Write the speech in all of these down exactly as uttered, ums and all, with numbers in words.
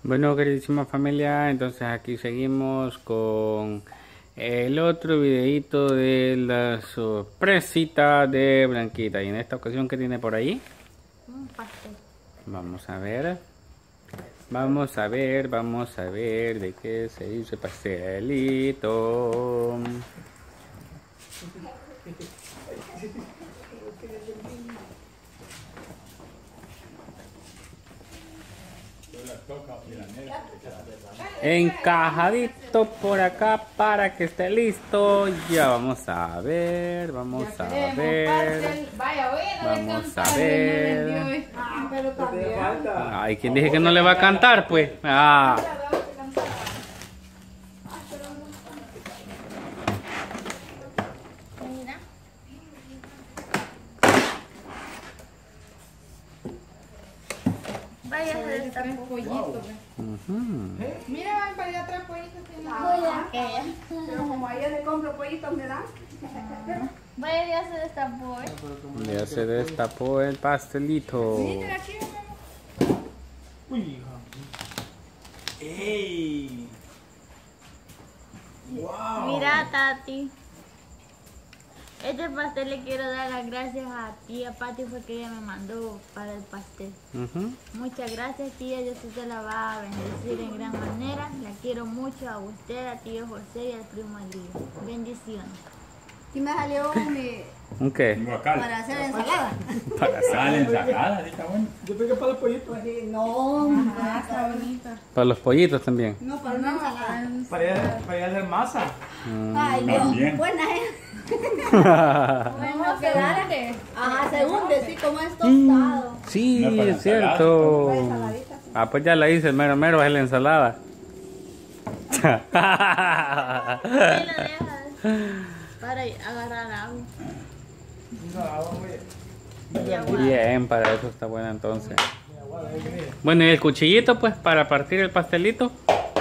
Bueno, queridísima familia, entonces aquí seguimos con el otro videito de la sorpresita de Blanquita. Y en esta ocasión, ¿qué tiene por ahí? Un pastel. Vamos a ver. Vamos a ver, vamos a ver de qué se hizo el pastelito. Encajadito por acá para que esté listo. Ya vamos a ver, vamos a ver. Vamos a ver. Ay, ¿quién dije que no le va a cantar, pues? Ah. Vaya a hacer esta pollito. Mira, van para allá atrás pollitos. Pero como a ella le compro pollitos, ¿me dan? Vaya, ya se destapó, ¿eh? Ya se destapó el pastelito. Uy, hija. ¡Ey! ¡Wow! Mira, Tati. Este pastel le quiero dar las gracias a tía Pati, fue que ella me mandó para el pastel. Uh-huh. Muchas gracias, tía. Yo sí te la va a bendecir en gran manera. La quiero mucho a usted, a tío José y al primo Elías. Bendiciones. Y me salió mi... ¿Un qué? para hacer ensalada. Para hacer. Ah, la ensalada, está bueno. Yo pegué para los pollitos. No, ah, está bonita. Para los pollitos también. No, para una ensalada. Para ir, para ir a hacer masa. Mm. Ay, También. no, buena es. ¿Cómo se hunde? Ajá, se hunde, sí, como es tostado. Sí, No, para la es cierto. Para ensaladita. Ah, pues ya la hice, el mero mero es la ensalada. Sí, lo dejas para agarrar agua. Bien, para eso está buena entonces. Bueno, y el cuchillito pues para partir el pastelito.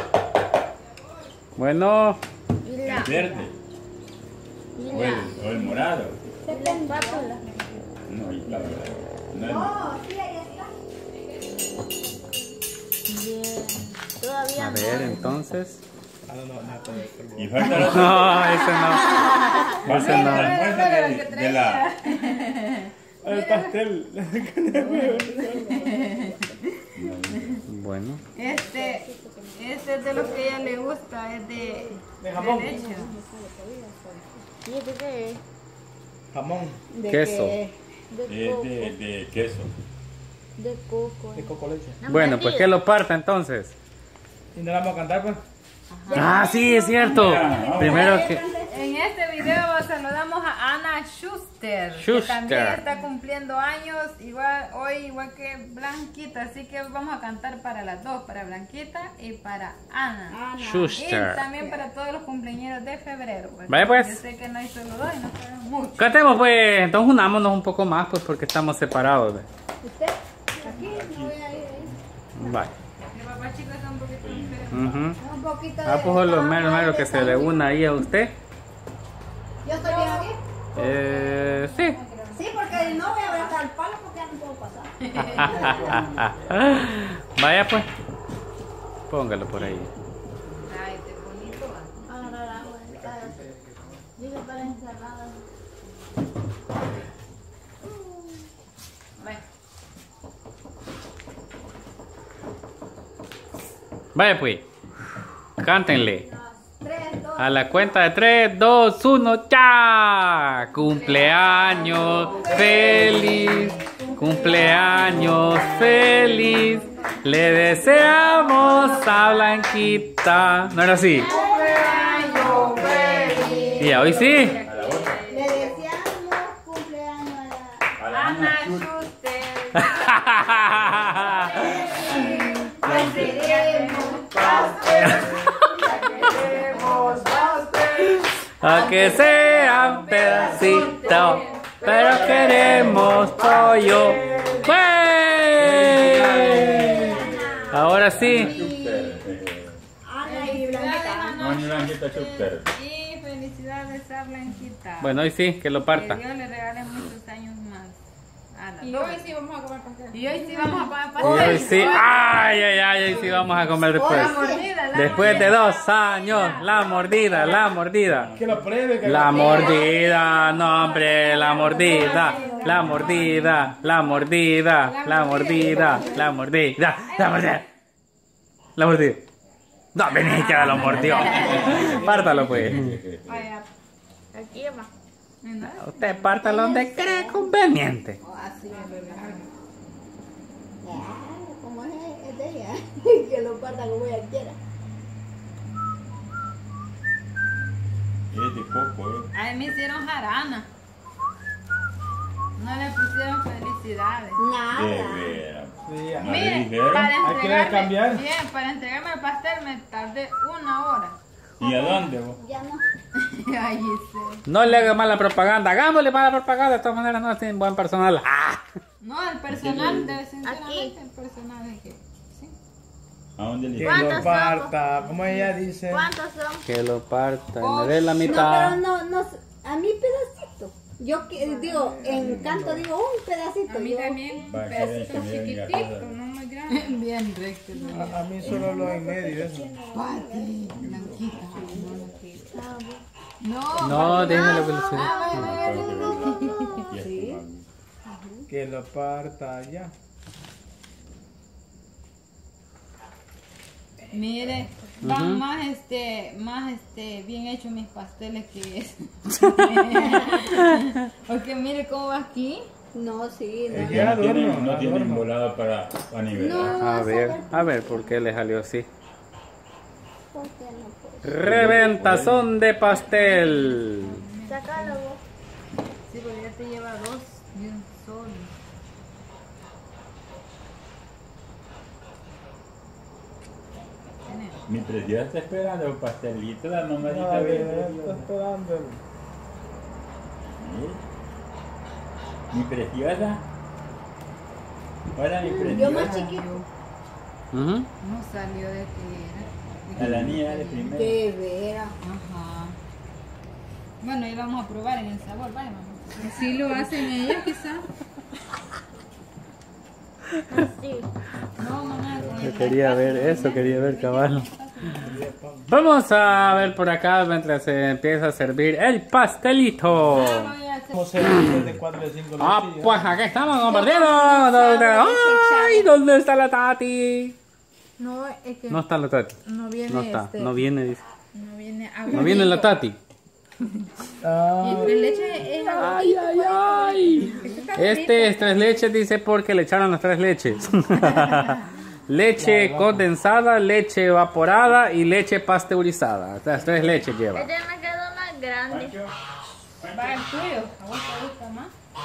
Bueno, Y la, El verde. y O el, la, o el morado. y la espátula. No, ahí está. No es- Oh, sí, ahí está. Bien. Todavía a no. ver entonces. Ah, no, no, no, todo esto. Y falta la, No, ese no. falta no. la almuerzo de, de la. El pastel. Bueno, Este, este es de lo que a ella le gusta, es de, De jamón. de leche. ¿Y este qué es? Jamón. De Queso. que- De Es coco. de, de queso. De coco. De coco leche. ¿No bueno, me pues digas? que lo parta entonces. ¿Y no la vamos a cantar, pues? Ah, sí, es cierto. Primero que... En este video saludamos a Ana Schuster, Schuster. que también está cumpliendo años, igual hoy igual que Blanquita, así que vamos a cantar para las dos, para Blanquita y para Ana. Schuster. Y también para todos los cumpleaños de febrero. Pues. Vaya, pues. Yo sé que no hay solo dos y no sabemos mucho. Cantemos pues, entonces unámonos un poco más pues porque estamos separados. ¿Ve? ¿Usted? Aquí, no voy a ir ahí. Vale. Mi papá chico está un poquito enfermo. Ujú. Un poquito de... Ah, pues lo mero mero que se le una ahí a usted. ¿Yo estoy bien aquí? Eh, sí. Sí, porque no voy a abrazar el palo porque ya no puedo pasar. Vaya pues. Póngalo por ahí. Ay, qué bonito. Agarrar agua. Dice para ensalada. Bueno. Vaya pues. Cántenle. Tres, dos. A la cuenta de tres, dos, uno, ¡ya! Cumpleaños feliz, cumpleaños feliz, le deseamos a Blanquita. ¿No era así? Cumpleaños feliz. Y hoy sí. A la otra. Le deseamos cumpleaños a A la Ana Ana Schuster. La queremos pastel. La queremos pastel. Aunque sean pedacitos, pero queremos pollo. ¡Pues! Ahora sí. Ana y Blanquita. No, ni Blanquita Schuster. Y felicidades a Blanquita. Bueno, hoy sí, que lo Que parta. Dios le regale muchos años más. A a las Y dos. hoy sí vamos a comer pastel. Y hoy sí vamos a comer Y pastel. hoy sí, ay, ay, ay, hoy sí vamos a comer después. La mordida, la Después de mordida. dos años, la mordida, la mordida. Que lo pruebe. Que La lo mordida, no hombre, la mordida, la mordida, la mordida, la mordida, la mordida, la mordida, la mordida. No, vení que lo mordió. Pártalo pues. Vaya. Aquí va. Usted pártalo donde cree conveniente. Como es, es de ella, que lo parta como ella quiera. Es de coco, ¿eh? A mí me hicieron jarana. No le pusieron felicidades. De Nada. veras. Sí, ¿No le Mire, dijeron? para Hay que entregarme, cambiar. bien, para entregarme el pastel me tardé una hora. ¿Y a dónde vos? Ya no. Ay, sí. No le haga mala propaganda, hagámosle mala propaganda, de todas maneras no tienen buen personal. ¡Ah! No, el personal de sinceramente, el personal es que sí. ¿A dónde le Que dijeron? lo ¿Cuántos parta. Como ella dice. ¿Cuántos son? Que lo parta, me dé la No, mitad. pero no, no, a mí pedacito. Yo que- digo, en canto digo un pedacito. A mí yo- también, Va, pedacito que ven, que ven, chiquitito, que ven. no muy grande. Bien recto. ¿no? A, a mí solo lo en medio eso. Pati, blanquita. No, No, déjenme que le Ah, vaya, vaya, Y esto, mami. Que lo parta ya. mire, van más este, más este, bien hechos mis pasteles que eso. Porque mire cómo va aquí. No, sí, no. Es No que adorno, tienen, no tienen adorno. volado para, para nivelar. No. A ver, a ver por qué le salió así. ¿Por qué no puedo? Reventazón de pastel. Sácalo vos. Sí, porque ya te lleva dos y un solo. Tiene- Mi preciosa está esperando un pastelito, la A mamadita ver, verde. está esperando. ¿Sí? Mi preciosa. Hola, mi Yo más preciosa. chiquito. Ujú. No salió de que era. A la niña de primero. De veras. Ajá. Bueno, ahí vamos a probar en el sabor, vaya mamá. Así lo hacen ellos quizás. Así. No, mamá, con Yo el- quería ver eso, quería ver caballo. Vamos a ver por acá mientras se empieza a servir el pastelito. Voy a hacer- Como sea, de cuatro de cinco Ah, leches, pues aquí estamos compartiendo. ¡Ay! ¿Dónde está la Tati? No, es que No está la Tati. no viene No está, este. no viene, dice. No viene agua. No viene la Tati. Ah, Y el tres leche es agua. Ay, ay, ay. Este es tres leches, dice, porque le echaron las tres leches. Leche condensada, leche evaporada y leche pasteurizada. Las tres leches lleva. Este me quedó más grande. Va el tuyo, a vos te gusta más.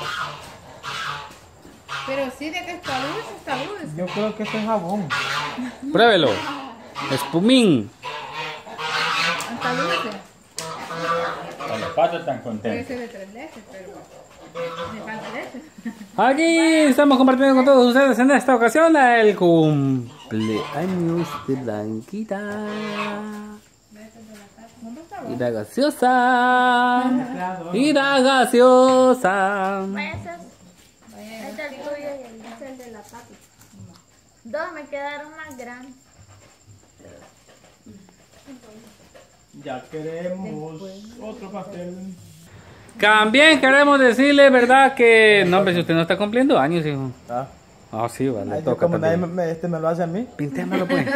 Pero sí, de que está dulce, está dulce. yo creo que este es jabón. Pruébelo. Espumín. Está dulce. Con los patos están Puede contentos. ser de tres leches, pero me falta leche. Aquí estamos compartiendo con todos ustedes en esta ocasión el cumpleaños de Blanquita. Y la gaseosa. Y la gaseosa. Vaya a ser. Este es el tuyo y el este es el de la papi. Dos me quedaron más grandes. Ya queremos otro pastel. También queremos decirle, ¿verdad? Que no, hombre, si usted no está cumpliendo años, hijo. Ah, Ah, sí, vale, ay, yo toca como nadie también. me, me- este me lo hace a mí. Pintémelo, pues.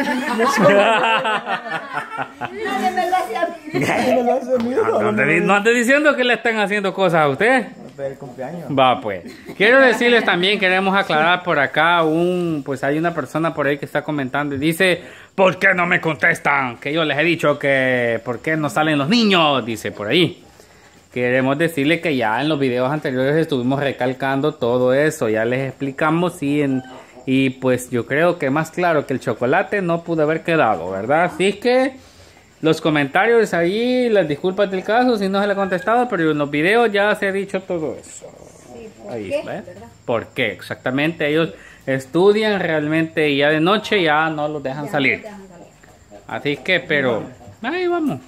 Nadie me lo hace a mí. Nadie me lo hace a mí. No, no ande, no ande diciendo que le están haciendo cosas a usted. Del cumpleaños. Va, pues. Quiero decirles también, queremos aclarar por acá un, pues hay una persona por ahí que está comentando y dice, ¿por qué no me contestan? Que yo les he dicho que, ¿por qué no salen los niños? Dice por ahí. Queremos decirle que ya en los videos anteriores estuvimos recalcando todo eso, ya les explicamos y, en, y pues yo creo que más claro que el chocolate no pudo haber quedado, ¿verdad? Así que los comentarios ahí, las disculpas del caso si no se le ha contestado, pero en los videos ya se ha dicho todo eso. Ahí, qué? ¿ve? ¿Por qué? Exactamente, ellos estudian realmente y ya de noche ya no los dejan salir. Así que, pero, ahí vamos.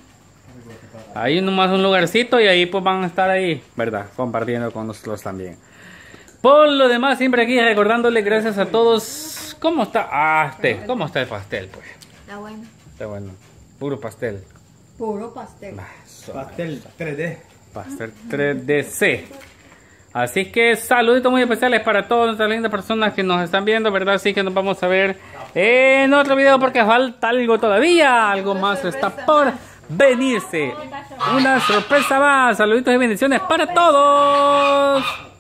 Ahí nomás un lugarcito y ahí pues van a estar ahí, ¿verdad? Compartiendo con nosotros también. Por lo demás, siempre aquí recordándole gracias a todos. ¿Cómo está? Ah, este, ¿cómo está el pastel, pues? Está bueno. Está bueno. Puro pastel. Puro pastel. Ah, eso. Pastel tres D. Pastel tres D C. Así que saluditos muy especiales para todas nuestras lindas personas que nos están viendo, ¿verdad? Así que nos vamos a ver en otro video porque falta algo todavía. Algo más está por venirse. Una sorpresa más. Saluditos y bendiciones para todos.